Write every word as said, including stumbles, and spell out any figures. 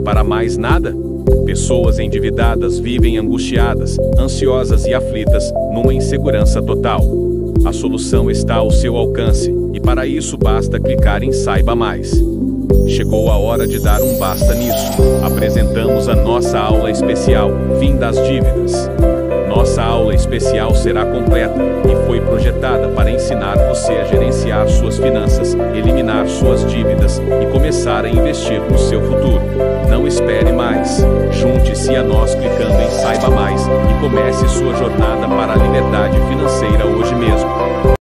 para mais nada? Pessoas endividadas vivem angustiadas, ansiosas e aflitas, numa insegurança total. A solução está ao seu alcance, e para isso basta clicar em Saiba Mais. Chegou a hora de dar um basta nisso. Apresentamos a nossa aula especial, Fim das Dívidas. Nossa aula especial será completa e foi projetada para ensinar você a gerenciar suas finanças, eliminar suas dívidas e começar a investir no seu futuro. Não espere mais. Junte-se a nós clicando em Saiba Mais e comece sua jornada para a liberdade financeira hoje mesmo.